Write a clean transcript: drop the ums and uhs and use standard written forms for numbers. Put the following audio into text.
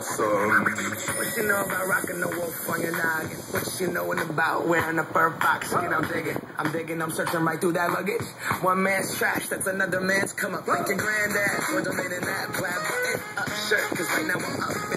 What you know about rocking the wolf on your noggin? What you knowin' about wearing a fur fox skin? I'm digging, I'm searching right through that luggage. One man's trash, that's another man's come up. Like your granddad, was a man in that plaid button up shirt, cause right now I'm up